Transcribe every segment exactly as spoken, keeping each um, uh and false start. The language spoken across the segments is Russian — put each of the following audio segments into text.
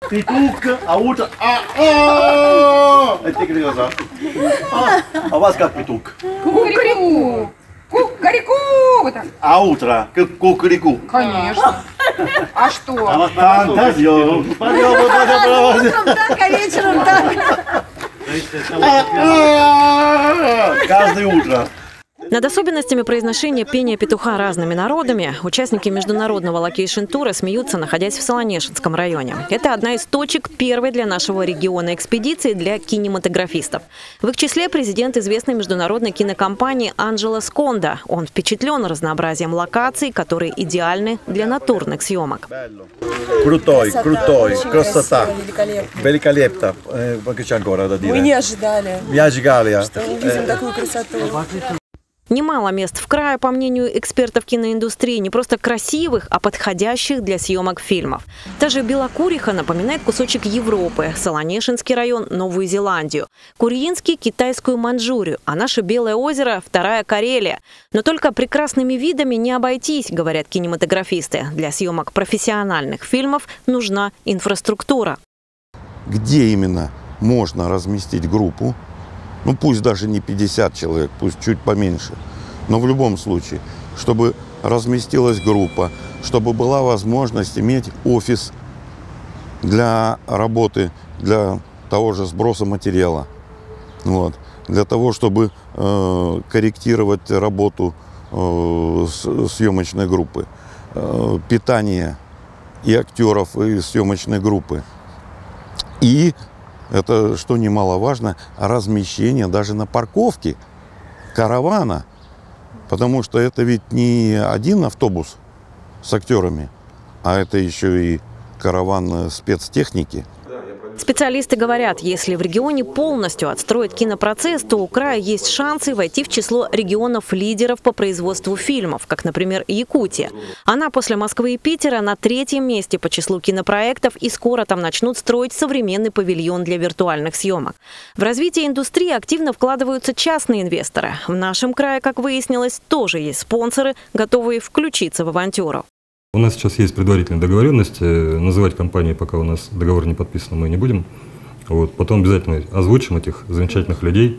Петух, а утро... А, это тебе глаза. А у вас как петух? Кукареку. Кукареку. А утро? Кукареку. Конечно. А что? Фантазия. Утром так, а вечером так. Каждое утро. Над особенностями произношения пения петуха разными народами участники международного локейшн-тура смеются, находясь в Солонешинском районе. Это одна из точек первой для нашего региона экспедиции для кинематографистов. В их числе президент известной международной кинокомпании Анджело Сконда. Он впечатлен разнообразием локаций, которые идеальны для натурных съемок. Крутой, крутой, красота. Великолепно. Великолепно. Мы не ожидали, Не ожидали. что увидим такую красоту. Немало мест в крае, по мнению экспертов киноиндустрии, не просто красивых, а подходящих для съемок фильмов. Та же Белокуриха напоминает кусочек Европы, Солонешинский район – Новую Зеландию, Курьинский – китайскую Манчжурию, а наше Белое озеро – вторая Карелия. Но только прекрасными видами не обойтись, говорят кинематографисты. Для съемок профессиональных фильмов нужна инфраструктура. Где именно можно разместить группу? Ну, пусть даже не пятьдесят человек, пусть чуть поменьше. Но в любом случае, чтобы разместилась группа, чтобы была возможность иметь офис для работы, для того же сброса материала. Вот. Для того, чтобы э, корректировать работу э, съемочной группы. Э, питание и актеров, и съемочной группы. И это, что немаловажно, размещение даже на парковке каравана. Потому что это ведь не один автобус с актерами, а это еще и караван спецтехники. Специалисты говорят, если в регионе полностью отстроить кинопроцесс, то у края есть шансы войти в число регионов-лидеров по производству фильмов, как, например, Якутия. Она после Москвы и Питера на третьем месте по числу кинопроектов, и скоро там начнут строить современный павильон для виртуальных съемок. В развитие индустрии активно вкладываются частные инвесторы. В нашем крае, как выяснилось, тоже есть спонсоры, готовые включиться в авантюру. У нас сейчас есть предварительные договоренности, называть компании, пока у нас договор не подписан, мы не будем. Вот. Потом обязательно озвучим этих замечательных людей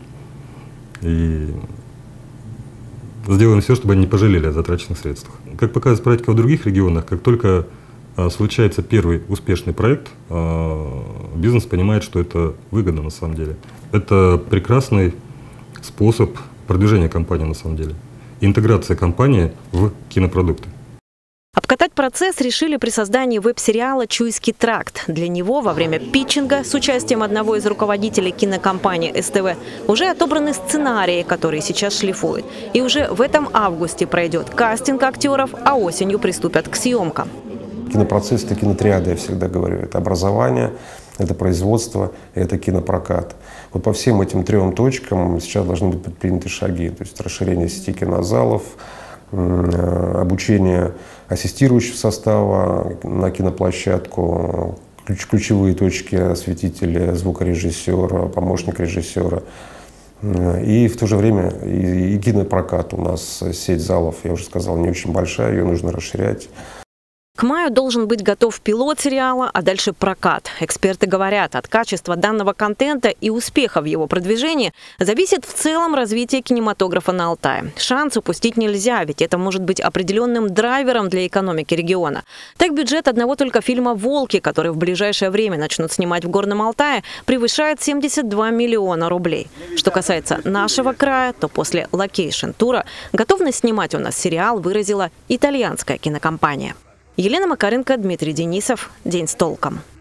и сделаем все, чтобы они не пожалели о затраченных средствах. Как показывает практика в других регионах, как только а, случается первый успешный проект, а, бизнес понимает, что это выгодно на самом деле. Это прекрасный способ продвижения компании на самом деле. Интеграция компании в кинопродукты. Обкатать процесс решили при создании веб-сериала «Чуйский тракт». Для него во время питчинга с участием одного из руководителей кинокомпании эс тэ вэ уже отобраны сценарии, которые сейчас шлифуют. И уже в этом августе пройдет кастинг актеров, а осенью приступят к съемкам. Кинопроцесс – это кинотриада, я всегда говорю. Это образование, это производство, это кинопрокат. Вот по всем этим трем точкам сейчас должны быть предприняты шаги. То есть расширение сети кинозалов, обучение ассистирующего состава на киноплощадку, ключ, ключевые точки осветителя, звукорежиссера, помощник режиссера. И в то же время и, и кинопрокат. У нас сеть залов, я уже сказал, не очень большая, ее нужно расширять. К маю должен быть готов пилот сериала, а дальше прокат. Эксперты говорят, от качества данного контента и успеха в его продвижении зависит в целом развитие кинематографа на Алтае. Шанс упустить нельзя, ведь это может быть определенным драйвером для экономики региона. Так, бюджет одного только фильма «Волки», который в ближайшее время начнут снимать в Горном Алтае, превышает семьдесят два миллиона рублей. Что касается нашего края, то после локейшн-тура готовность снимать у нас сериал выразила итальянская кинокомпания. Елена Макаренко, Дмитрий Денисов. День с толком.